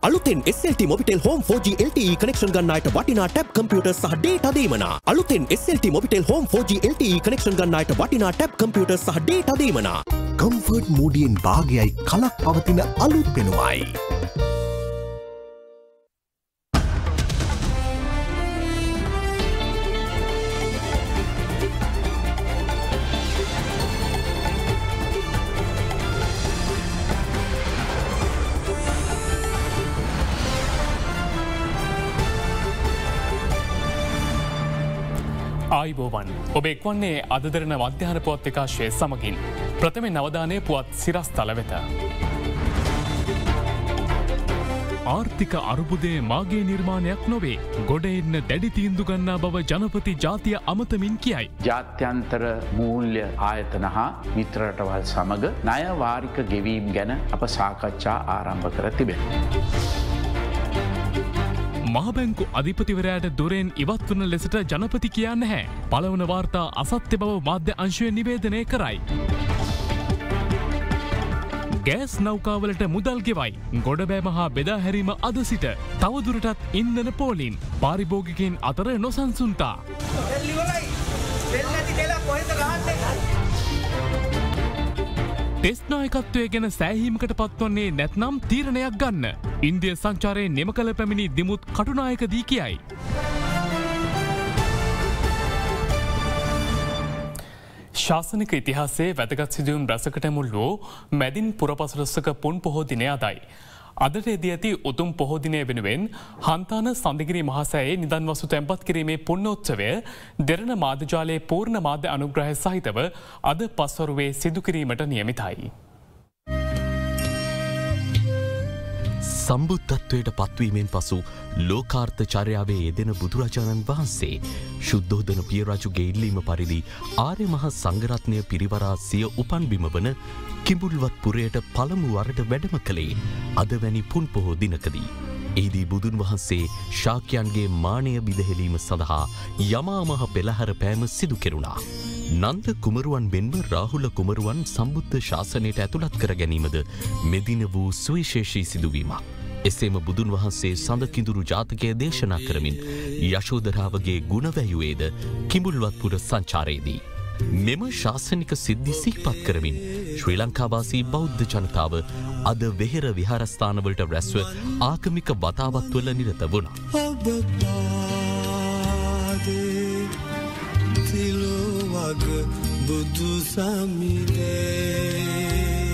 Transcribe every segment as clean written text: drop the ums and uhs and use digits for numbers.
අලුතෙන් SLT Mobitel Home 4G LTE connection ගන්න අයට වටිනා tab computer සහ data දීමනා. අලුතෙන් SLT Mobitel Home 4G LTE connection ගන්න අයට වටිනා tab computer සහ data දීමනා. Comfort Moodien භාගයයි කලක් පවතින අලුත් පෙනුමයි. ආයිබෝවන් ඔබ එක්වන්නේ අද දරන මධ්‍යහන පුවත් විකාශය සමගින් ප්‍රථමයෙන් අවධානය පුවත් සිරස්තල වෙත. ආර්ථික අර්බුදය මාගේ නිර්මාණයක් නොවේ. ගොඩ එන්න දැඩි තීන්දුව ගන්නා බව ජනපති ජාතිය අමතමින් කියයි. ජාත්‍යන්තර මූල්‍ය ආයතන හා මිත්‍ර රටවල් සමග ණය වාරික ගෙවීම් ගැන අප සාකච්ඡා ආරම්භ කර තිබෙනවා. මහබැංකු අධිපතිවරයාට දොරෙන් ඉවත් වන ලෙසට ජනපති කියන්න හැ. පළවන වාර්තා අසත්‍ය බව මාධ්‍ය අංශය නිවේදනය කරයි. ගෑස් නෞකාවලට මුදල් ගෙවයි. ගොඩබෑම හා බෙදා හැරීම අද සිට තවදුරටත් ඉන්ධන පෝලිම් පාරිභෝගිකයින් අතර නොසන්සුන්තා. ටෙස්ට් නායකත්වය ගැන සෑහීමකට පත්වන්නේ නැත්නම් තීරණයක් ගන්න. ඉන්දිය සංචාරයේ නිම කළ පැමිණි දිමුත් කටුනායක දී කියයි. ශාසනික ඉතිහාසයේ වැදගත් සිදුවීම් රැසකට මුල් වූ මැදින් පුරපසළොස්වක පුන් පොහෝ දිනය අදයි. අදට එදී ඇති උතුම් පොහෝ දිනය වෙනුවෙන් හන්තාන සඳගිරි මහසෑයේ නිදන් වස්තු තැන්පත් කිරීමේ පුණ්‍යෝත්සවය දෙරණ මාධ්‍යජාලයේ පූර්ණ මාධ්‍ය අනුග්‍රහය සහිතව අද පස්වරුවේ සිදු කිරීමට නියමිතයි. සම්බුද්ධත්වයට පත්වීමෙන් පසු ලෝකාර්ථ චර්යාවේ යෙදෙන බුදුරජාණන් වහන්සේ ශුද්ධෝදන පියරජුගේ ඉල්ලීම පරිදි ආර්ය මහ සංඝරත්නය පිරිවරා සිය උපන්බිම වන කිඹුල්වත් පුරයට පළමු වරට වැඩම කළේ අද වැනි පුන් පොහෝ දිනකදී. එහිදී බුදුන් වහන්සේ ශාක්‍යයන්ගේ මානය බිදහෙලීම සඳහා යමා මහ පෙළහැර පෑම සිදු කෙරුණා. නන්ද කුමරුවන් මෙන්ම රාහුල කුමරුවන් සම්බුද්ධ ශාසනයට ඇතුළත් කර ගැනීමද මෙදින වූ සුවිශේෂී සිදුවීමක්. එසේම බුදුන් වහන්සේ සඳකිඳුරු ජාතකය දේශනා කරමින් යශෝදරාවගේ ගුණවැයුවේද කිඹුල්වත්පුර සංචාරයේදී. මෙම ශාසනික සිද්ධි සිහිපත් කරමින් ශ්‍රී ලංකාවාසී බෞද්ධ ජනතාව අද වෙහෙර විහාරස්ථානවලට රැස්ව ආගමික වතාවත්වල නිරත වුණා. බුදු සමිදේ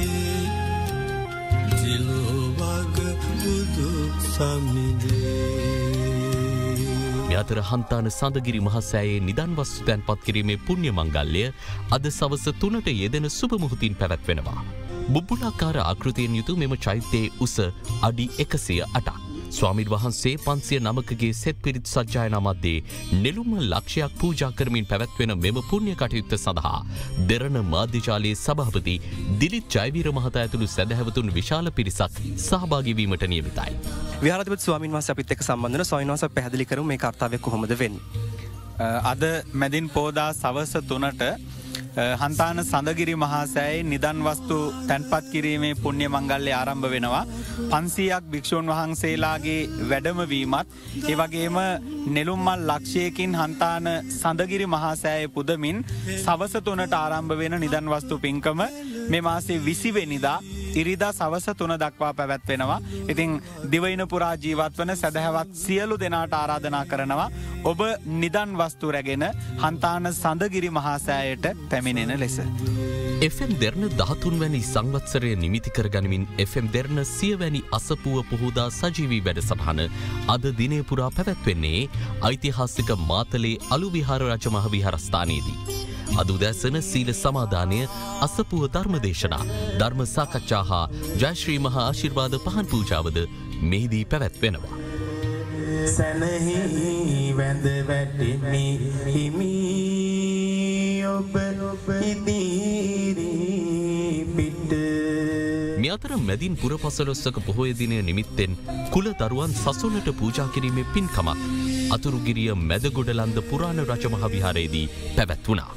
තිලෝවග බුදු සමිදේ. මේ අතර හන්තාන සඳගිරි මහසෑයේ නිදන් වස්තු තැන්පත් කිරීමේ පුණ්‍ය මංගල්‍යය අද සවස 3ට යෙදෙන සුබ මුහුතින් පැවැත්වෙනවා. බුබ්බුලාකාර ආකෘතියෙන් යුතු මෙම චෛත්‍යයේ උස අඩි 108ක්. ස්වාමීන් වහන්සේ 509කගේ සෙත් පිරිත් සජ්ජායනා මැද්දේ නෙළුම් ලක්ෂයක් පූජා කරමින් පැවැත්වෙන මෙම පුණ්‍ය කටයුත්ත සඳහා දෙරණ මාධ්‍යජාලයේ සභාපති දිලිත් ජයවීර මහතා ඇතුළු සැදැහැවතුන් විශාල පිරිසක් සහභාගී වීමට නියමිතයි. විහාරාධිපති ස්වාමීන් වහන්සේ අපිත් එක්ක සම්බන්ධ වෙන ස්වාමීන් වහන්සේ පැහැදිලි කරමු මේ කාර්යය කොහොමද වෙන්නේ. අද මැදින් පෝදා සවස 3ට හන්තාන සඳගිරි මහසෑයේ නිදන් වස්තු තැන්පත් කිරීමේ පුණ්‍ය මංගල්‍යය ආරම්භ වෙනවා. 500ක් භික්ෂූන් වහන්සේලාගේ වැඩමවීමත් ඒ වගේම නෙළුම් මල් ලක්ෂයකින් හන්තාන සඳගිරි මහසෑයේ පුදමින් සවස 3ට ආරම්භ වෙන නිදන් වස්තු පින්කම මේ මාසේ 20 වෙනිදා ඉරිදා සවස 3 දක්වා පැවැත්වෙනවා. ඉතින් දිවයින පුරා ජීවත් වන සදහැවත් සියලු දෙනාට ආරාධනා කරනවා ඔබ නිදන් වස්තු රැගෙන හන්තාන සඳගිරි මහසෑයට පැමිණෙන ලෙස. FM දෙරණ 13 වැනි සංවත්සරය නිමිති කර ගනිමින් FM දෙරණ 100 වැනි අසපුව පොහෝදා සජීවී වැඩසටහන අද දිනය පුරා පැවැත්වෙන්නේ ඓතිහාසික මාතලේ අලු විහාර රජ මහ විහාරස්ථානයේදී. අද උදෑසන සීල සමාදානය, අසපුව ධර්මදේශනා, ධර්ම සාකච්ඡා හා ජයශ්‍රී මහා ආශිර්වාද පහන් පූජාවද මෙහිදී පැවැත්වෙනවා. සැනහි වැඳ වැටෙමි හිමි ඔබ ඉදිරි පිට. මේ අතර මැදින් පුරපසළොස්වක පොහොය දිනය නිමිත්තෙන් කුල දරුවන් සසුනට පූජා කිරීමේ පින්කමක් අතුරුගිරිය මැදගොඩලන්ද පුරාණ රජ මහ විහාරයේදී පැවැත්වුණා.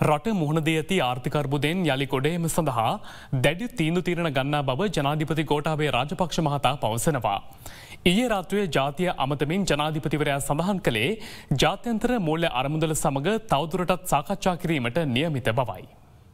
රට මුහුණදී ඇති ආර්ථික අර්බුදයෙන් යළි ගොඩේම සඳහා දැඩි තීන්දුව తీරන ගන්නා බව ජනාධිපති ගෝඨාභය රාජපක්ෂ මහතා පවසනවා. ඊයේ රාත්‍රියේ ජාතිය අමතමින් ජනාධිපතිවරයා සඳහන් කළේ ජාත්‍යන්තර මූල්‍ය අරමුදල සමග තවදුරටත් සාකච්ඡා කිරීමට නියමිත බවයි.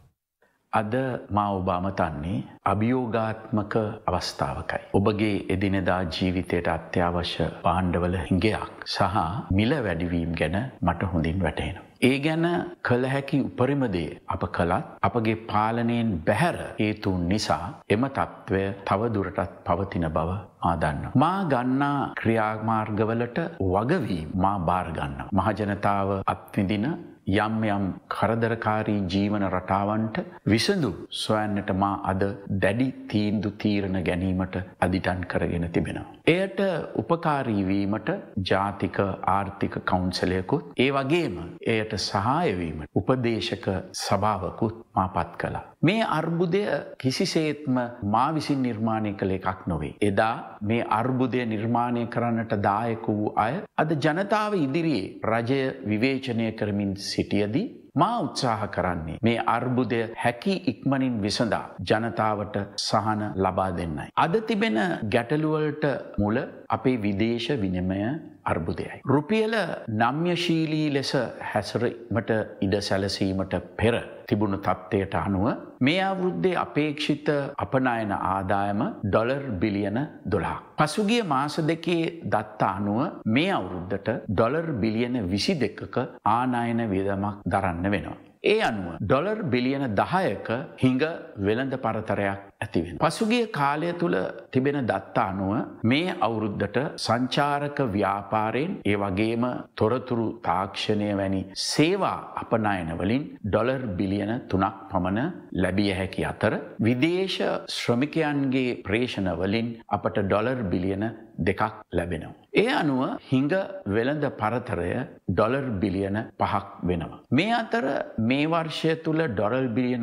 අද මා ඔබ අමතන්නේ අභියෝගාත්මක අවස්ථාවකයි. ඔබගේ එදිනෙදා ජීවිතයට අත්‍යවශ්‍ය භාණ්ඩවල හිඟයක් සහ මිල වැඩිවීම ගැන මට හොඳින් වැටහෙනවා. ඒ ගැන කළ හැකි උපරිම දේ අප කළත් අපගේ පාලනයෙන් බැහැර හේතුන් නිසා එම තත්ත්වය තව දුරටත් පවතින බව මා දන්නවා. මා ගන්නා ක්‍රියාමාර්ගවලට වගවීම මා බාර ගන්නවා. මහජනතාව අත්විඳින යම් යම් කරදරකාරී ජීවන රටාවන්ට විසඳුම් සොයන්නට මා අද දැඩි තීන්දුව තීරණ ගැනීමට අදිටන් කරගෙන තිබෙනවා. එයට උපකාරී වීමට ජාතික ආර්ථික කවුන්සලයකුත් ඒ වගේම එයට සහාය වීමට උපදේශක සභාවකුත් මා පත් කළා. මේ අර්බුදය කිසිසේත්ම මා විසින් නිර්මාණය කළ එකක් නොවේ. එදා මේ අර්බුදය නිර්මාණය කරන්නට දායක වූ අය අද ජනතාව ඉදිරියේ රජය විවේචනය කරමින් සිටියදී මා උත්සාහ කරන්නේ මේ අර්බුදය හැකි ඉක්මනින් විසඳා ජනතාවට සහන ලබා දෙන්නයි. අද තිබෙන ගැටලුවලට මුල අපේ විදේශ විනිමය අර්බුදයයි. රුපියල නම්‍යශීලී ලෙස හැසිරීමට ඉඩ සැලසීමට පෙර තිබුණු තත්ත්වයට අනුව මේ අවුරුද්දේ අපේක්ෂිත අපනයන ආදායම ඩොලර් බිලියන 12ක්. පසුගිය මාස දෙකේ දත්ත අනුව මේ අවුරුද්දට ඩොලර් බිලියන 22ක ආනයන වියදමක් දරන්න වෙනවා. ඒ අනුව ඩොලර් බිලියන 10ක හිඟ වෙළඳ පරතරයක් ඇති වෙනවා. පසුගිය කාලය තුල තිබෙන දත්ත අනුව මේ අවුරුද්දට සංචාරක ව්‍යාපාරයෙන් ඒ වගේම තොරතුරු තාක්ෂණය වැනි සේවා අපනයන වලින් ඩොලර් බිලියන 3ක් පමණ ලැබිය හැකි අතර විදේශ ශ්‍රමිකයන්ගේ ප්‍රේෂණ වලින් අපට ඩොලර් බිලියන 2ක් ලැබෙනවා. ඒ අනුව හිඟ වෙළඳ පරතරය ඩොලර් බිලියන 5ක් වෙනවා. මේ අතර මේ වර්ෂය තුල ඩොලර් බිලියන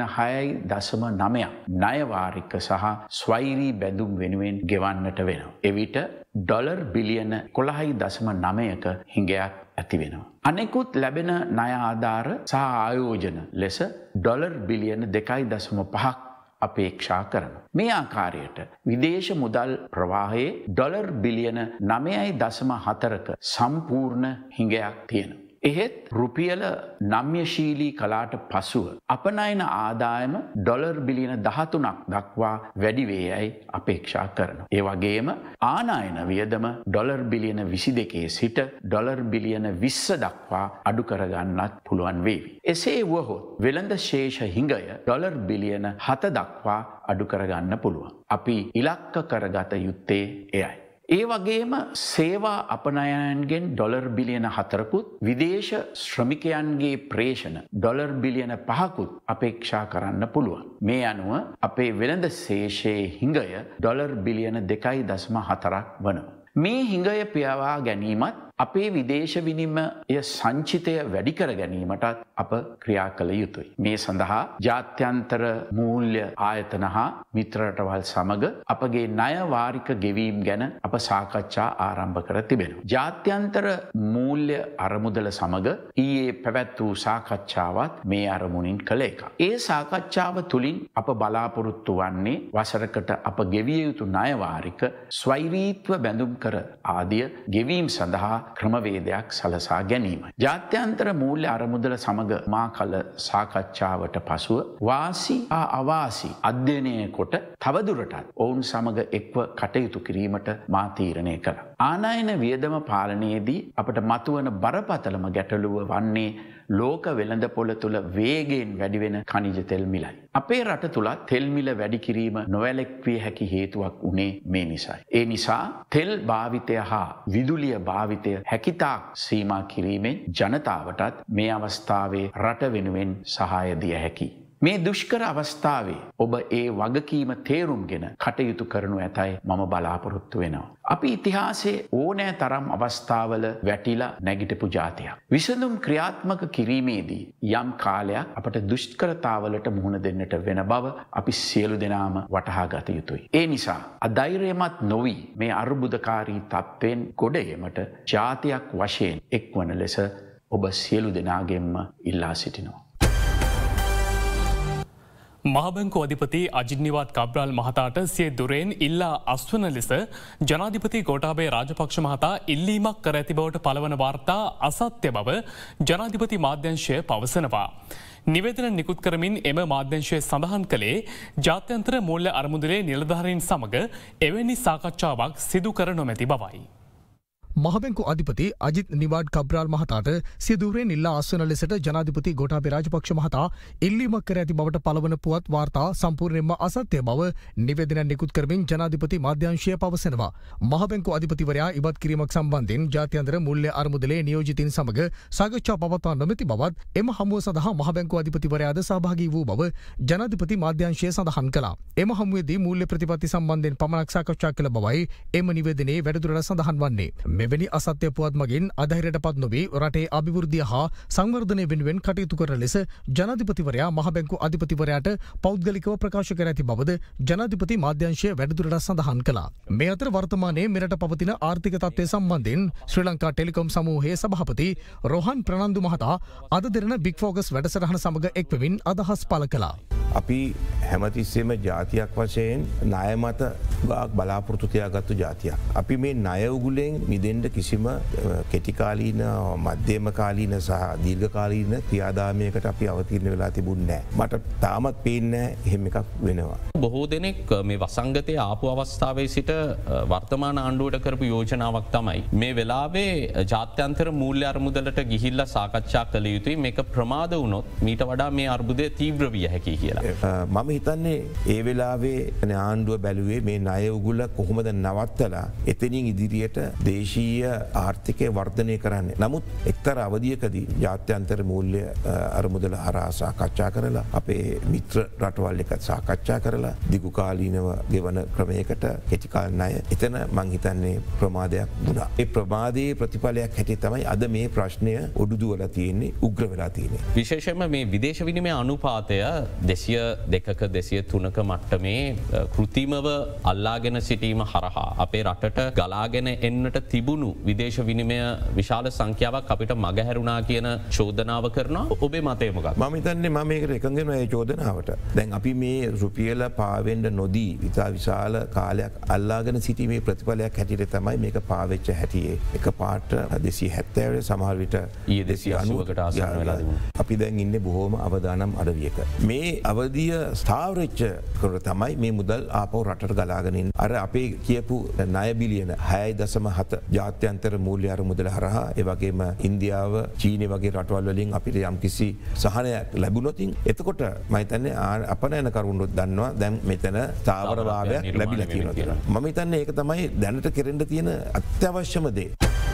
6.9ක් ණය වාරික සහ ස්වෛරී බැඳුම් වෙනුවෙන් ගෙවන්නට වෙනවා. එවිට ඩොලර් බිලියන 11.9ක හිඟයක් ඇති වෙනවා. අනෙකුත් ලැබෙන ණය ආධාර සහ ආයෝජන ලෙස ඩොලර් බිලියන 2.5ක් අපේක්ෂා කරනවා. මේ ආකාරයට විදේශ මුදල් ප්‍රවාහයේ ඩොලර් බිලියන 9.4ක සම්පූර්ණ හිඟයක් තියෙනවා. එහෙත් රුපියල නම්‍යශීලී කලාට පසුව අපනයන ආදායම ඩොලර් බිලියන 13ක් දක්වා වැඩි වේයයි අපේක්ෂා කරනවා. ඒ වගේම ආනයන වියදම ඩොලර් බිලියන 22 සිට ඩොලර් බිලියන 20 දක්වා අඩු කරගන්නත් පුළුවන් වේවි. එසේ වුවහොත් වෙළඳ ශේෂ හිඟය ඩොලර් බිලියන 7 දක්වා අඩු කරගන්න පුළුවන්. අපි ඉලක්ක කරගත යුත්තේ එයයි. ඒ වගේම සේවා අපනයනයන්ගෙන් ඩොලර් බිලියන 4කුත් විදේශ ශ්‍රමිකයන්ගේ ප්‍රේෂණ ඩොලර් බිලියන 5කුත් අපේක්ෂා කරන්න පුළුවන්. මේ අනුව අපේ වෙළඳ ශේෂයේ හිඟය ඩොලර් බිලියන 2.4ක් වනවා. මේ හිඟය පියවා ගැනීමත් අපේ විදේශ විනිමය සංචිතය වැඩි කර ගැනීමටත් අප ක්‍රියා කළ යුතුයි. මේ සඳහා ජාත්‍යන්තර මූල්‍ය ආයතන හා මිත්‍ර රටවල් සමග අපගේ ණය වාරික ගෙවීම් ගැන අප සාකච්ඡා ආරම්භ කර තිබෙනවා. ජාත්‍යන්තර මූල්‍ය අරමුදල සමග ඊයේ පැවැත් වූ සාකච්ඡාවත් මේ අරමුණින් කළ එක. ඒ සාකච්ඡාව තුළින් අප බලාපොරොත්තු වන්නේ වසරකට අප ගෙවිය යුතු ණය වාරික ස්වෛරීත්ව බැඳුම් කර ආදිය ගෙවීම සඳහා ක්‍රමවේදයක් සලසා ගැනීමයි. ජාත්‍යන්තර මූල්‍ය අරමුදල සමග මා කළ සාකච්ඡාවට පසුව වාසි හා අවාසි අධ්‍යයනය කොට තවදුරටත් ඔවුන් සමග එක්ව කටයුතු කිරීමට මා තීරණය කළා. ආනයන වියදම පාලනයේදී අපට මතුවන බරපතලම ගැටලුව වන්නේ ලෝක වෙළඳපොළ තුළ වේගයෙන් වැඩිවෙන ඛනිජ තෙල් මිලයි. අපේ රට තුලත් තෙල් මිල වැඩි කිරීම නොවැළැක්විය හැකි හේතුවක් උනේ මේ නිසායි. ඒ නිසා තෙල් භාවිතය හා විදුලිය භාවිතය හැකිතාක් සීමා කිරීමෙන් ජනතාවටත් මේ අවස්ථාවේ රට වෙනුවෙන් සහාය දිය හැකියි. මේ දුෂ්කර අවස්ථාවේ ඔබ ඒ වගකීම තේරුම්ගෙන කටයුතු කරනු ඇතයි මම බලාපොරොත්තු වෙනවා. අපි ඉතිහාසයේ ඕනෑ තරම් අවස්ථාවල වැටිලා නැගිටපු ජාතියක්. විසඳුම් ක්‍රියාත්මක කිරීමේදී යම් කාලයක් අපට දුෂ්කරතාවලට මුහුණ දෙන්නට වෙන බව අපි සියලු දෙනාම වටහා ගත යුතුයි. ඒ නිසා අධෛර්යමත් නොවි මේ අර්බුදකාරී තත්ත්වයෙන් ගොඩ ඒමට ජාතියක් වශයෙන් එක්වන ලෙස ඔබ සියලු දෙනාගෙන්ම ඉල්ලා සිටිනවා. මහබැංකු අධිපති අජිත් නිවාඩ් කබ්‍රාල් මහතාට සිය දුරෙන් ඉල්ලා අස්වන ලෙස ජනාධිපති ගෝඨාභය රාජපක්ෂ මහතා ඉල්ලීමක් කර ඇති බවට පළවන වාර්තා අසත්‍ය බව ජනාධිපති මාධ්‍යංශය පවසනවා. නිවේදන නිකුත් කරමින් එම මාධ්‍යංශය සඳහන් කළේ ජාත්‍යන්තර මූල්‍ය අරමුදලේ නිලධාරීන් සමග එවැනි සාකච්ඡාවක් සිදු කර නොමැති බවයි. මහබැංකු අධිපති අජිත් නිවාඩ් කබ්‍රාල් මහතාට සිදුවරෙන් ඉල්ලා අස්වන ලෙසට ජනාධිපති ගෝඨාභය රාජපක්ෂ මහතා ඉල්ලීමක් කර ඇති බවට පළවන පුවත් වාර්තා සම්පූර්ණයෙන්ම අසත්‍ය බව නිවේදනයක් නිකුත් කරමින් ජනාධිපති මාධ්‍යංශය පවසනවා. මහබැංකු අධිපතිවරයා ඉවත් කිරීමක් සම්බන්ධයෙන් ජාත්‍යන්තර මූල්‍ය අරමුදලේ නියෝජිතින් සමග සාකච්ඡා පවත්වා නොමැති බවත් එම හමුව සඳහා මහබැංකු අධිපතිවරයාද සහභාගී වූ බව ජනාධිපති මාධ්‍යංශය සඳහන් කළා. එම හමුවේදී මූල්‍ය ප්‍රතිපත්ති සම්බන්ධයෙන් පමණක් සාකච්ඡා කළ බවයි එම නිවේදනයේ වැඩිදුරටත් සඳහන් වන්නේ. මෙවැනි අසත්‍ය පුවත් මගින් අධෛර්යයට පත් නොවී රටේ අභිවෘද්ධිය හා සංවර්ධනය වෙනුවෙන් කටයුතු කරන ලෙස ජනාධිපතිවරයා මහබැංකු අධිපතිවරයාට පෞද්ගලිකව ප්‍රකාශ කර ඇති බවද ජනාධිපති මාධ්‍යංශය වැඩිදුරටත් සඳහන් කළා. මේ අතර වර්තමානයේ මෙරට පවතින ආර්ථික තත්ත්වය සම්බන්ධයෙන් ශ්‍රී ලංකා ටෙලිකොම් සමූහයේ සභාපති රෝහන් ප්‍රනන්දු මහතා අද දෙරණ බිග් ෆෝකස් වැඩසටහන සමග එක්වෙමින් අදහස් පළ කළා. අපි හැමතිස්සෙම ජාතියක් වශයෙන් ණය මත ගාක් බලාපොරොත්තු තියාගත්තු ජාතියක්. අපි මේ ණය උගුලෙන් මිදෙන්න කිසිම කෙටිකාලීන මධ්‍යම කාලීන සහ දීර්ඝකාලීන ක්‍රියාදාමයකට අපි අවතීර්ණ වෙලා තිබුණේ නැහැ. මට තාමත් පේන්නේ එහෙම එකක් වෙනවා. බොහෝ දෙනෙක් මේ වසංගතයේ ආපු අවස්ථාවේ සිට වර්තමාන ආණ්ඩුවට කරපු යෝජනාවක් තමයි මේ වෙලාවේ ජාත්‍යන්තර මූල්‍ය අරමුදලට ගිහිල්ලා සාකච්ඡා කළ යුතුයි. මේක ප්‍රමාද වුණොත් මීට වඩා මේ අර්බුදය තීව්‍ර විය හැකියි කියලා. මම හිතන්නේ ඒ වෙලාවේ ආණ්ඩුව බැලුවේ මේ ණය උගුල කොහොමද නවත්තලා එතනින් ඉදිරියට දේශීය ආර්ථිකය වර්ධනය කරන්න. නමුත් එක්තර අවධියකදී ජාත්‍යන්තර මූල්‍ය අරමුදල හරහා සාකච්ඡා කරලා අපේ මිත්‍ර රටවල් එකත් සාකච්ඡා කරලා දිගුකාලීනව ගෙවන ක්‍රමයකට කෙටිකාල ණය එතන මං හිතන්නේ ප්‍රමාදයක් වුණා. ඒ ප්‍රමාදයේ ප්‍රතිඵලයක් හැටියට තමයි අද මේ ප්‍රශ්නය ඔඩුදුවලා තියෙන්නේ, උග්‍ර වෙලා තියෙන්නේ. විශේෂයෙන්ම මේ විදේශ විනිමය අනුපාතය 202ක 203ක මට්ටමේ කෘතිමව අල්ලාගෙන සිටීම හරහා අපේ රටට ගලාගෙන එන්නට තිබුණු විදේශ විනිමය විශාල සංඛ්‍යාවක් අපිට මගහැරුණා කියන චෝදනාව කරනවා. ඔබේ මතය මොකක්ද? මම හිතන්නේ මම මේකට එකඟ වෙනවා ඒ චෝදනාවට. දැන් අපි මේ රුපියල පාවෙන්න නොදී ඉතා විශාල කාලයක් අල්ලාගෙන සිටීමේ ප්‍රතිඵලයක් හැටියට තමයි මේක පාවෙච්ච හැටියේ. එක පාට 270 සමහර විට ඊයේ 290කට ආසන්න වෙලා තිබුණා. අපි දැන් ඉන්නේ බොහොම අවදානම් අඩවියක. මේ අවධිය ස්ථාවරච්ච කර තමයි මේ මුදල් ආපහු රටට ගලාගෙන අර අපේ කියපු ණය බිලියන 6.7 ජාත්‍යන්තර මූල්‍ය අරමුදල හරහා ඒ වගේම ඉන්දියාව චීනය වගේ රටවල් වලින් අපිට යම්කිසි සහනයක් ලැබුණොත් එතකොට මම හිතන්නේ අපනයන කරුණුත් දන්නවා දැන් මෙතන ස්ථාවරභාවයක් ලැබිලා තියෙනවා කියලා. මම හිතන්නේ ඒක තමයි දැනට කෙරෙන්න තියෙන අත්‍යවශ්‍යම දේ.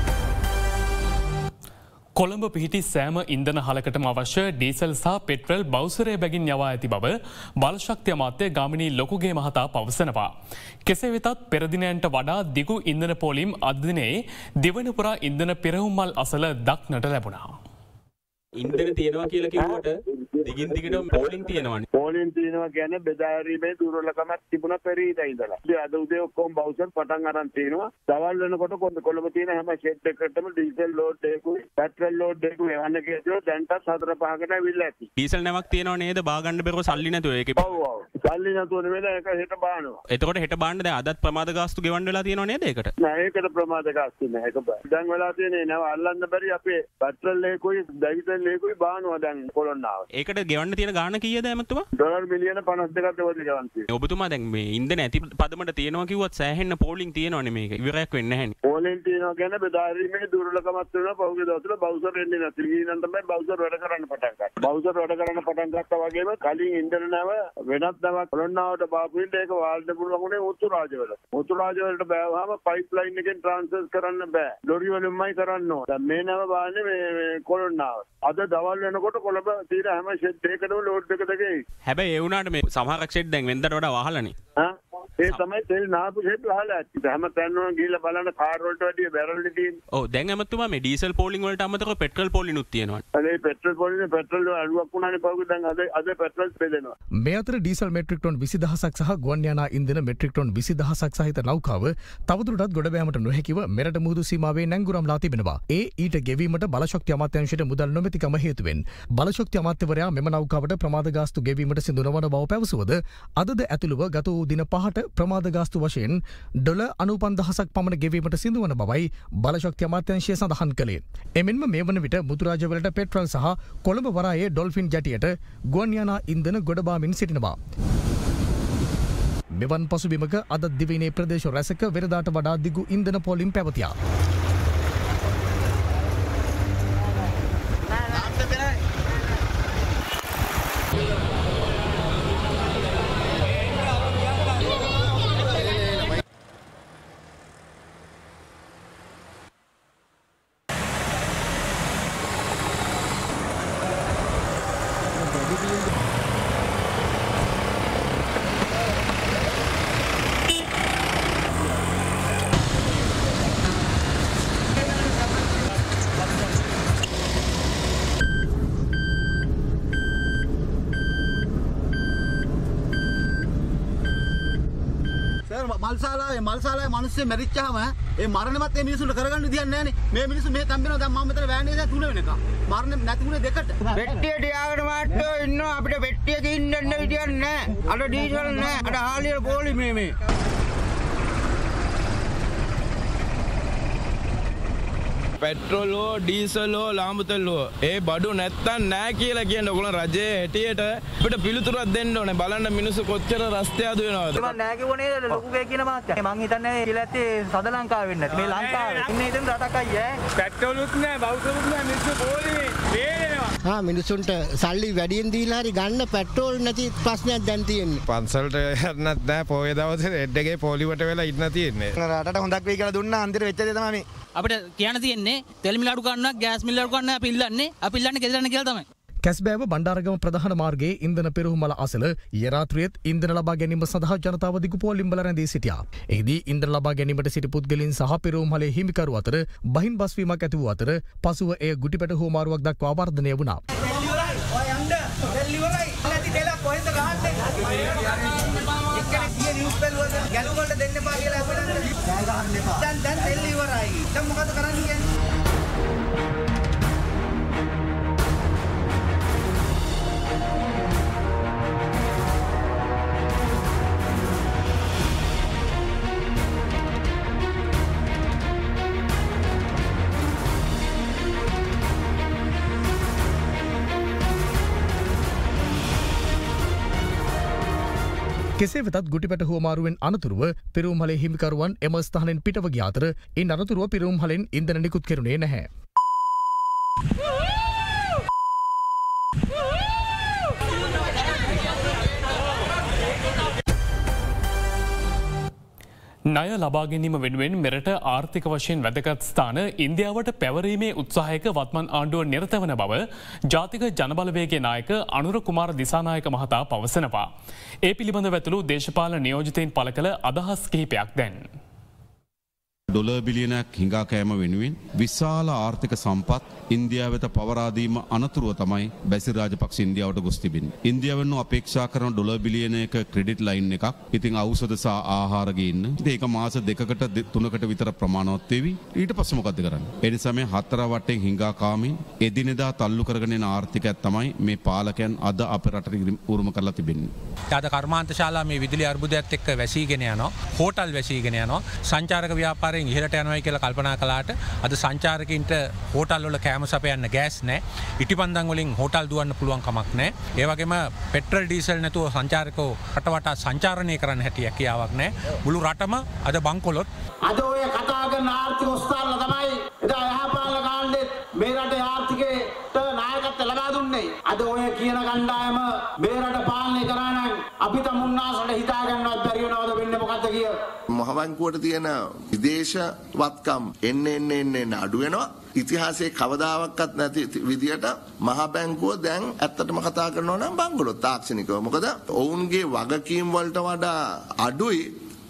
කොළඹ පිහිටි සෑම ඉන්ධන හලකටම අවශ්‍ය ඩීසල් සහ පෙට්‍රල් බෞසරය බැගින් යවා ඇති බව බලශක්ති අමාත්‍ය ගාමිණී ලොකුගේ මහතා පවසනවා. කෙසේ වෙතත් පෙරදිනයන්ට වඩා දිගු ඉන්ධන පෝලිම් අද දිනේ දිවනපුරා ඉන්ධන පෙරහුම් මල් අසල දක්නට ලැබුණා. ඉන්දන තියෙනවා කියලා කිව්වට දිගින් දිගටම පෝලිං තියෙනවනේ. පෝලිං තියෙනවා කියන්නේ බෙදාරීමේ දුර්වලකමක් තිබුණා පෙරීදා ඉඳලා. ඉතින් අද උදේ ඔක්කොම බවුසර් පටන් අරන් තිනවා. දවල් වෙනකොට කොළඹ තියෙන හැම ෂෙඩ් එකකටම ඩීසල් ලෝඩ් එකකුයි පෙට්‍රල් ලෝඩ් එකකුයි එවන්න කියලා දැන්ටත් 4-5කට ඇවිල්ලා ඇති. ඩීසල් නැවක් තියෙනව නේද? බාගන්න බැරුව සල්ලි නැතුව ඒකේ. ඔව් ඔව්. සල්ලි නැතුව නෙමෙයි ඒක හෙට බානවා. එතකොට හෙට බාන්න දැන් අදත් ප්‍රමාද ගාස්තු ගෙවන්න වෙලා තියෙනව නේද ඒකට? නෑ ඒකට ප්‍රමාද ගාස්තු නෑ ඒක බෑ. දැන් වෙලා තියෙන්නේ නෑ අල්ලන්න බැරි අපේ පෙට්‍රල් එකකුයි ඩීසල් එකකුයි බානවා දැන් කොළොන්නාව. ඒකට ගෙවන්න තියෙන ගාණ කීයද එමතුමා? ඩොලර් මිලියන 52ක් දෙවද ගෙවන්න තියෙනවා. ඔබතුමා දැන් මේ ඉන්ධන ඇති පදමට තියෙනවා කිව්වත් සෑහෙන්න පෝලිං තියෙනවනේ මේක. ඉවරයක් වෙන්නේ නැහැනේ. පෝලිං තියෙනවා කියන්නේ බෙදාරීමේ දුර්වලකමක් වෙනවා. පහුගිය දවස්වල බවුසර් එන්නේ නැති. ඊනම් තමයි බවුසර් වැඩ කරන්න පටන් ගත්තා. බවුසර් වැඩ කරන්න පටන් ගත්තා වගේම කලින් ඉන්ධන නැව වෙනත් නැවක් කොළොන්නාවට බාපු ඉන්න ඒක වාල්ද පුළුවන්ුනේ මුතු රාජවල. මුතු රාජවලට බෑවහම පයිප්ලයින් එකෙන් ට්‍රාන්ස්ෆර් කරන්න බෑ. ලොරි වලින්මයි කරන්න ඕන. දැන් මේ නැව බාන්නේ මේ කොළොන්නාව. අද දවල් වෙනකොට කොළඹ තියෙන හැම ෂෙඩ් එකකටම ලෝඩ් එක දෙකේ. හැබැයි ඒ වුණාට මේ සමහරක් ෂෙඩ් දැන් වෙනදට වඩා වහලානේ. ඒ තමයි තෙල් නාපු ෂෙඩ් වහලා ඇත්තේ. හැම තැනම ගිහිල්ලා බලන්න කාර් වලට වැඩිය බැරල් නේ තියෙන්නේ. ඔව් දැන් ඇමතුමා මේ ඩීසල් පෝලිං වලට අමතරව පෙට්‍රල් පෝලිනුත් තියෙනවා. අනේ පෙට්‍රල් පෝලිනේ පෙට්‍රල් අඩුවක් වුණානේ පහුගිය දැන් අද පෙට්‍රල් බෙදෙනවා. මේ අතර ඩීසල් මෙට්‍රික් ටොන් 20000ක් සහ ගුවන් යානා ඉන්ධන මෙට්‍රික් ටොන් 20000ක් සහිත නෞකාව තවදුරටත් ගොඩ බෑමට නොහැකිව මෙරට මුහුදු සීමාවේ නැංගුරම්ලා තිබෙනවා. ඊට ගෙවීමට බලශක්ති අමාත්‍යාංශයට මුදල් නොමැතිකම හේතුවෙන් බලශක්ති අමාත්‍යවරයා මෙම නෞකාවට ප්‍රමාද ගාස්තු ගෙවීමට සිදු නොවන බව පැවසුවද අදද ඇතුළුව ගත වූ දින 5ට ප්‍රමාද ගාස්තු වශයෙන් $95,000ක් පමණ ගෙවීමට සිදු වන බවයි බලශක්ති අමාත්‍යාංශය සඳහන් කළේ. එමෙන්ම මේ වන විට මුතුරාජවලට පෙට්‍රල් සහ කොළඹ වරායේ ඩොල්ෆින් ජැටියට ගුවන් යානා ඉන්ධන ගොඩබාමින් සිටිනවා. මෙවන් පසුබිමක අද දිවයිනේ ප්‍රදේශ රැසක වෙරදාට වඩා දිගු ඉන්ධන පෝලිම් පැවතියා. මල්සාලාවේ මිනිස්සු මැරිච්චාම ඒ මරණයවත් මේ මිනිස්සුන්ට කරගන්න විදියක් නැහැනේ. මේ මිනිස්සු මේ තම්බෙනවා දැන් මම මෙතන වෑන් එකේ 3 වෙනකම්. මරණ නැතිුනේ 2ට. පෙට්ටියට යාගෙන මාට්ටෝ ඉන්නවා අපිට පෙට්ටියක ඉන්න විදියක් නැහැ. අර ඩීසල් නැහැ. අර හාලිය පොලි මේ. පෙට්‍රෝලෝ ඩීසලෝ ලාම්බුතෙල්ලෝ ඒ බඩු නැත්තම් නෑ කියලා කියන ඔයගොල්ලෝ රජයේ හැටියට අපිට පිළිතුරක් දෙන්න ඕනේ. බලන්න මිනිස්සු කොච්චර රස්තේ අද වෙනවද. මම නෑ කිව්වනේ ලොකු ගේ කියන මාත්‍යා. මං හිතන්නේ කියලා ඇත්තේ සද ලංකාව වෙන්න ඇති. මේ ලංකාවේ ඉන්නේ ඉතින් රටක් අයියේ. පෙට්‍රෝලුත් නෑ බෞද්ධලුත් නෑ මිනිස්සු පොලි වේනවා. මිනිස්සුන්ට සල්ලි වැඩියෙන් දීලා හරි ගන්න පෙට්‍රෝල් නැති ප්‍රශ්නයක් දැන් තියෙන්නේ. පන්සලට යන්නත් නෑ පොයේ දවසේ රෙඩ් එකේ පොලිවට වෙලා ඉන්න තියෙන්නේ. රටට හොඳක් වෙයි කියලා දුන්නා අන්තිර වෙච්ච දේ තමයි මේ. අපිට කියන්න තියෙන්නේ තෙල් මිල අඩු ගන්නවා ගෑස් මිල අඩු ගන්නවා අපි ඉල්ලන්නේ ගෙදරන්න කියලා තමයි. කැස්බෑව බණ්ඩාරගම ප්‍රධාන මාර්ගයේ ඉන්ධන පෙරහුමල අසල ඊරාත්‍රියේත් ඉන්ධන ලබා ගැනීම සඳහා ජනතාව දිගු පෝලිම්බල රැඳී සිටියා. එහිදී ඉන්ධන ලබා ගැනීමට සිටි පුද්ගලයන් සහ පෙරහුම්හලේ හිමිකරු අතර බහින් බස්වීමක් ඇති වූ අතර පසුව එය ගුටිපැට හුවමාරුවක් දක්වා වර්ධනය වුණා. ගැලුවලට දෙන්න එපා කියලා අපිට දැන් තෙල් ඉවරයි. දැන් මොකද කරන්නේ කියන්නේ? කෙසේ වෙතත් ගුටිපැට හුවමාරුවෙන් අනතුරුව පෙරහුම්හලේ හිමිකරුවන් එම ස්ථානයෙන් පිටව ගිය අතර ඉන් අනතුරුව පෙරහුම්හලෙන් ඉන්ධන නිකුත් කෙරුණේ නැහැ. ණය ලබා ගැනීම වෙනුවෙන් මෙරට ආර්ථික වශයෙන් වැදගත් ස්ථාන ඉන්දියාවට පැවරීමේ උත්සාහයක වත්මන් ආණ්ඩුව නිරත වන බව ජාතික ජනබලවේගයේ නායක අනුර කුමාර දිසානායක මහතා පවසනවා. ඒ පිළිබඳව ඇතුළු දේශපාලන නියෝජිතයින් පළ කළ අදහස් කිහිපයක් දැන්. ඩොලර් බිලියනයක් හිඟා කෑම වෙනුවෙන් විශාල ආර්ථික සම්පත් ඉන්දියාව වෙත පවරාදීම අනතුරුව තමයි බැසිල් රාජපක්ෂ ඉන්දියාවට ගොස් තිබෙන්නේ. ඉන්දියාවෙන් අපේක්ෂා කරන ඩොලර් බිලියනයක ක්‍රෙඩිට් ලයින් එකක් ඉතින් ඖෂධ සහ ආහාර ගේන්න. ඉතින් ඒක මාස 2කට 3කට විතර ප්‍රමාණවත් වෙවි. ඊට පස්සේ මොකද කරන්නේ? ඒ නිසා මේ හතර වටෙන් හිඟා කාමින් එදිනෙදා තල්ලු කරගෙන යන ආර්ථිකයක් තමයි මේ පාලකයන් අද අපේ රටට උරුම කරලා තිබෙන්නේ. අද කර්මාන්ත ශාලා මේ විදුලි අර්බුදයත් එක්ක වැසීගෙන යනවා. හෝටල් වැසීගෙන යනවා. සංචාරක ව්‍යාපාරය ඉහළට යනවා කියලා කල්පනා කළාට අද සංචාරකයින්ට හෝටල් වල කෑම සපයන්න ගෑස් නැහැ. ඉටිපන්දම් වලින් හෝටල් දුවන්න පුළුවන් කමක් නැහැ. ඒ වගේම පෙට්‍රල් ඩීසල් නැතුව සංචාරකෝ රටවටා සංචාරණය කරන්න හැටි හැකියාවක් නැහැ. මුළු රටම අද බංකොලොත් අද ඔය කතා කරන ආර්ථික ඔස්තාරලා තමයි එදා යහපාලන කාණ්ඩෙත් මේ රටේ ආර්ථිකයට නායකත්වය ලබා දුන්නේ. අද ඔය කියන කණ්ඩායම මේ රට පාලනය කරා නම් අපිට මුන්නාසලට හිතා ගන්නවත් බැරි වෙනවද වෙන්නේ මොකද්ද කිය. මහබැංකුවට තියෙන විදේශ වත්කම් එන්න අඩු වෙනවා. ඉතිහාසයේ කවදාවත් නැති විදියට මහා බැංකුව දැන් ඇත්තටම කතා කරනවා නම් බංගලොත් තාක්ෂණිකව. මොකද ඔවුන්ගේ වගකීම් වලට වඩා අඩුයි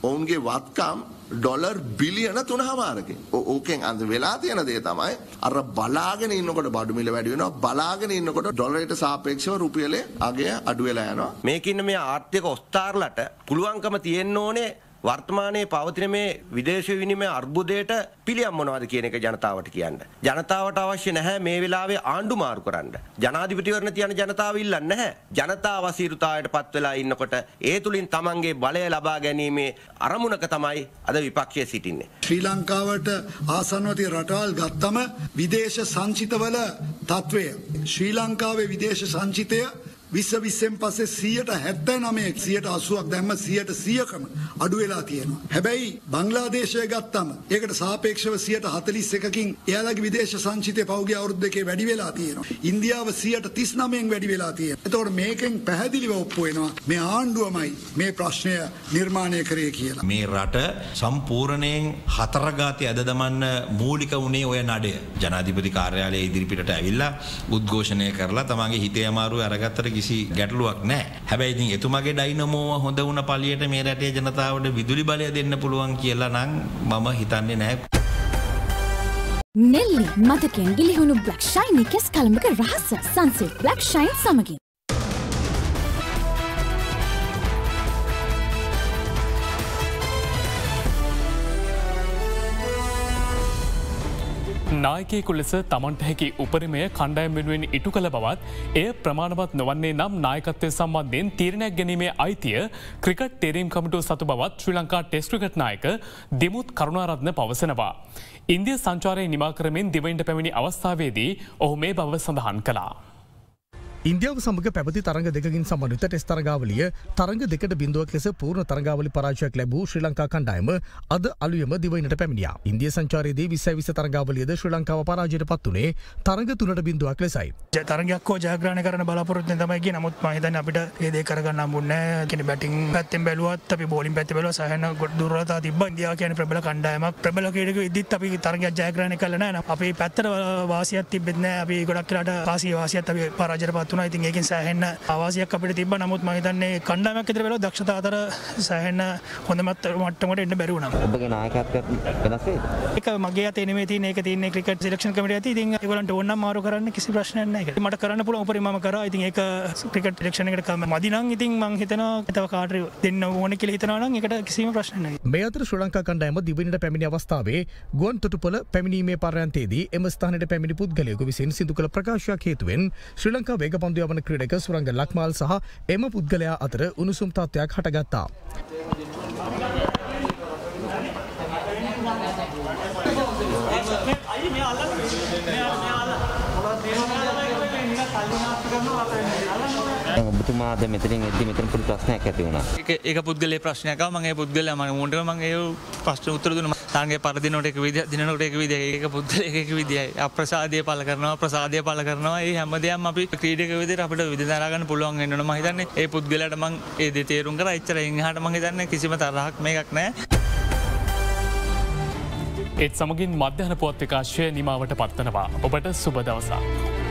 ඔවුන්ගේ වත්කම් ඩොලර් බිලියන 3.5කින්. ඕකෙන් අන්ත වෙලා තියෙන දේ තමයි අර බලාගෙන ඉන්නකොට බඩු මිල වැඩි වෙනවා, බලාගෙන ඉන්නකොට ඩොලරයට සාපේක්ෂව රුපියලේ අගය අඩු වෙලා යනවා. මේකින්න මේ ආර්ථික ඔස්තාරලට පුළුවන්කම තියෙන්න ඕනේ වර්තමානයේ පවතින මේ විදේශ විනිමය අර්බුදයට පිළියම් මොනවද කියන එක ජනතාවට කියන්න. ජනතාවට අවශ්‍ය නැහැ මේ වෙලාවේ ආණ්ඩු මාරු කරන්න. ජනාධිපතිවරණ තියන ජනතාව ඉල්ලන්නේ නැහැ. ජනතාව අසීරුතාවයට පත් වෙලා ඉන්නකොට ඒ තුලින් තමන්ගේ බලය ලබා ගැනීමේ අරමුණක තමයි අද විපක්ෂය සිටින්නේ. ශ්‍රී ලංකාවට ආසන්නවති රටවල් ගත්තම විදේශ සංචිතවල තත්ත්වය ශ්‍රී ලංකාවේ විදේශ සංචිතය 2020න් පස්සේ 79%, 80%ක් දැම්ම 100%කම අඩු වෙලා තියෙනවා. හැබැයි බංග්ලාදේශය ගත්තම ඒකට සාපේක්ෂව 41කින් එයාලගේ විදේශ සංචිතය පහුගිය අවුරුදු දෙකේ වැඩි වෙලා තියෙනවා. ඉන්දියාව 39න් වැඩි වෙලා තියෙනවා. එතකොට මේකෙන් පැහැදිලිව ඔප්පු වෙනවා මේ ආණ්ඩුවමයි මේ ප්‍රශ්නය නිර්මාණය කරේ කියලා. මේ රට සම්පූර්ණයෙන් හතරගාතේ අද දමන්න මූලික වුණේ ඔය නඩය. ජනාධිපති කාර්යාලයේ ඉදිරිපිටට ඇවිල්ලා උද්ඝෝෂණය කරලා තමන්ගේ හිතේ අමාරුව අරගත්තට කිසි ගැටලුවක් නැහැ. හැබැයි ඉතින් එතුමාගේ ඩයිනමෝව හොඳ වුණ පළියට මේ රටේ ජනතාවට විදුලි බලය දෙන්න පුළුවන් කියලා නම් මම හිතන්නේ නැහැ. නෙල්ලි මතකෙන් ගිලිහුණු බ්ලැක් ෂයින් කෙස් කලඹක රහස සන්සිල්ක් බ්ලැක් ෂයින් සමගින් නායකයෙකු ලෙස තමන්ට හැකි උපරිමය කණ්ඩායම් වෙනුවෙන් ඉටු කළ බවත් එය ප්‍රමාණවත් නොවන්නේ නම් නායකත්වය සම්බන්ධයෙන් තීරණයක් ගැනීමේ අයිතිය ක්‍රිකට් තේරීම් කමිටුව සතු බවත් ශ්‍රී ලංකා ටෙස්ට් ක්‍රිකට් නායක දිමුත් කරුණාරත්න පවසනවා. ඉන්දිය සංචාරය නිමා කරමින් දිවයිනට පැමිණි අවස්ථාවේදී ඔහු මේ බව සඳහන් කළා. ඉන්දියාව සමග පැවති තරඟ දෙකකින් සම්බන්ධිත ටෙස්ට් තරගාවලිය තරඟ දෙකට බිඳුවක් ලෙස පූර්ණ තරගාවලි පරාජයක් ලැබූ ශ්‍රී ලංකා කණ්ඩායම අද අලුයම දිවයිනට පැමිණියා. ඉන්දිය සංචාරයේදී 2020 තරගාවලියද ශ්‍රී ලංකාව පරාජයට පත් වුණේ තරඟ 3-0ක් ලෙසයි. තරගයක් හෝ ජයග්‍රහණය කරන්න බලාපොරොත්තු වෙන තමයි ගියේ. නමුත් මම හිතන්නේ අපිට ඒ දේ කරගන්න හම්බුන්නේ නැහැ. කියන්නේ බැටිං පැත්තෙන් බැලුවත් අපි බෝලිං පැත්තේ බැලුවා සෑහෙන දුර්වලතා තිබ්බා. ඉන්දියාව කියන්නේ ප්‍රබල කණ්ඩායමක්. ප්‍රබල ක්‍රීඩකයෝ ඉදිත් අපි තරගයක් ජයග්‍රහණය කළා නැහැ. අපි පැත්තට වාසියක් තිබෙත් නැහැ. අපි ගොඩක් වෙලාට වාසියත් අපි පරාජයට පත් වුණා. ඉතින් ඒකෙන් සෑහෙන ආවාසියක් අපිට තිබ්බා. නමුත් මම හිතන්නේ කණ්ඩායමක් ඉදිරිය බැලුවා දක්ෂතා අතර සෑහෙන හොඳ මට්ටමකට එන්න බැරි වුණා. ඔබගේ නායකත්වයක් වෙනස් වෙයිද? ඒක මගේ අතේ නෙමෙයි තියෙන්නේ. ඒක තියෙන්නේ ක්‍රිකට් සිලෙක්ෂන් කමිටුවේ අතේ. ඉතින් ඒගොල්ලන්ට ඕන නම් මාරු කරන්න කිසි ප්‍රශ්නයක් නැහැ. මට කරන්න පුළුවන් උපරිම මම කරා. ඉතින් ඒක ක්‍රිකට් සිලෙක්ෂන් එකට මදි නම් ඉතින් මම හිතනවා තව කාටරි දෙන්න ඕනේ කියලා හිතනවා නම් ඒකට කිසිම ප්‍රශ්නයක් නැහැ. මේ අතර ශ්‍රී ලංකා කණ්ඩායම දිවයිනට පැමිණි අවස්ථාවේ ගුවන් තොටුපළ පැමිණීමේ පර්යන්තයේදී එම ස්ථානයට පැමිණි පුද්ගලයෙකු විසින් සිදු කළ ප්‍රකාශයක් හේතුවෙන් ශ්‍රී ලංකා වේගපන්දු යවන ක්‍රීඩක සුරංග ලක්මාල් සහ එම පුද්ගලයා අතර උණුසුම් තත්ත්වයක් හටගත්තා. ඔබතුමාද මෙතනින් එද්දි මෙතන පොඩි ප්‍රශ්නයක් ඇති වුණා. ඒක පුද්ගලයේ ප්‍රශ්නයක් ආවා. මම ඒ පුද්ගලයා මම උන්ට මම ඒ ප්‍රශ්න උත්තර දුන්නා. තාංගේ පරදිනකොට එක විදිය දිනනකොට එක විදිය. ඒක පුද්ගලයක එක විදියයි. අප්‍රසාදය පළ කරනවා, ප්‍රසාදය පළ කරනවා. ඒ හැමදේම අපි ක්‍රීඩක විදියට අපිට විදදා ගන්න පුළුවන් වෙන්න ඕන. මම හිතන්නේ ඒ පුද්ගලයාට මම ඒ දේ තේරුම් කරා. එච්චරයින් එහාට මම හිතන්නේ කිසිම තරහක් මේකක් නැහැ. ඒත් සමගින් මධ්‍යහන පුවත් විකාශය නිමාවට පත්වනවා. ඔබට සුබ දවසක්.